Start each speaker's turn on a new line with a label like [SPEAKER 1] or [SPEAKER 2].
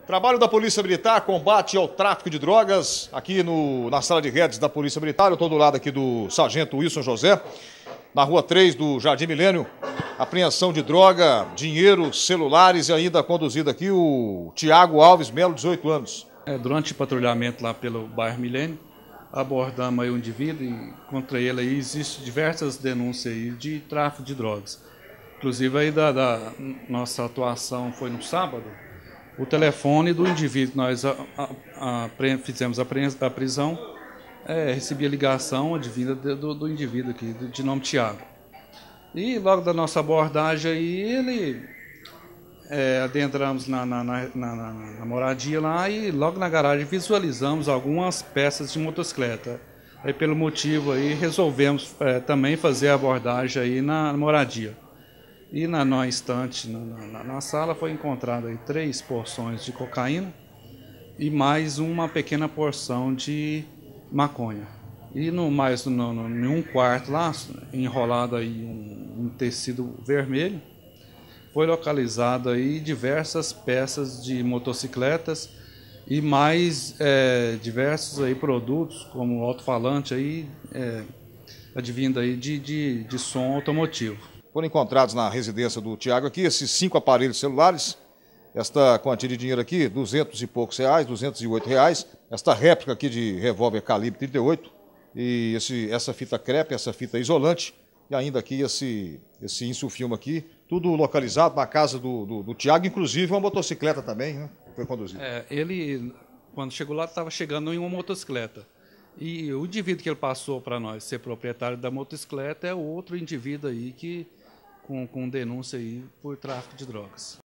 [SPEAKER 1] Trabalho da Polícia Militar, combate ao tráfico de drogas, aqui na sala de redes da Polícia Militar. Eu estou do lado aqui do sargento Wilson José, na rua 3 do Jardim Milênio. Apreensão de droga, dinheiro, celulares e ainda conduzido aqui o Tiago Alves Melo, 18 anos.
[SPEAKER 2] Durante o patrulhamento lá pelo bairro Milênio, abordamos aí um indivíduo e contra ele aí existem diversas denúncias aí de tráfico de drogas. Inclusive aí da nossa atuação foi no sábado. O telefone do indivíduo que nós fizemos a prisão, recebia ligação advinda do indivíduo aqui, de nome Tiago. E logo da nossa abordagem aí, adentramos na moradia lá e logo na garagem visualizamos algumas peças de motocicleta. Aí pelo motivo aí resolvemos também fazer a abordagem aí na moradia. E na estante, na sala, foi encontrado aí 3 porções de cocaína e mais uma pequena porção de maconha. E em um quarto lá, enrolado aí um tecido vermelho, foi localizado aí diversas peças de motocicletas e mais diversos aí produtos, como alto-falante aí, advindo aí de som automotivo.
[SPEAKER 1] Foram encontrados na residência do Tiago aqui esses 5 aparelhos celulares, esta quantia de dinheiro aqui, R$200 e poucos, R$208, esta réplica aqui de revólver calibre 38, e essa fita crepe, essa fita isolante, e ainda aqui esse insufilme aqui, tudo localizado na casa do Tiago, inclusive uma motocicleta também, né? Foi conduzida.
[SPEAKER 2] Ele, quando chegou lá, estava chegando em uma motocicleta. E o indivíduo que ele passou para nós ser proprietário da motocicleta é outro indivíduo aí com denúncia aí por tráfico de drogas.